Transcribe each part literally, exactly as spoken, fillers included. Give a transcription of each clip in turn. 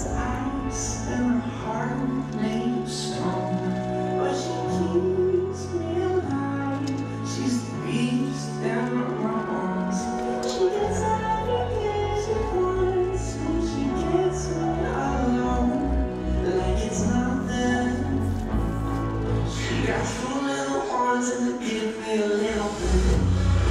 is ice and her heart made of stone, but she keeps me alive. She's the beast in my bones. She gets everything she wants when she gets me alone, like it's nothing. She got two little horns and they give me a little bit.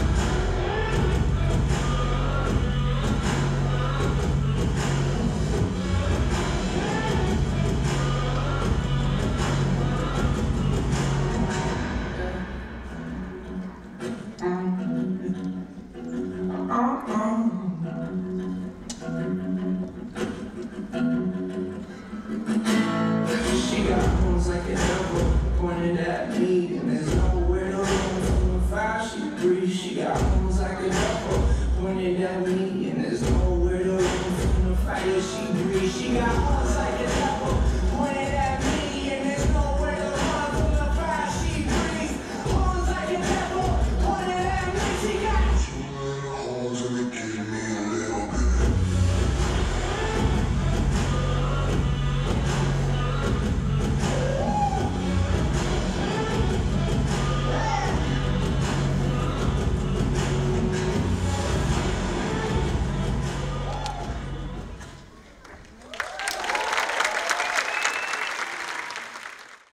She got horns like a devil pointed at me, and there's nowhere to run from the fire she breathes. She got horns like a devil pointed at me, and there's nowhere to run from the fire she breathes. She got horns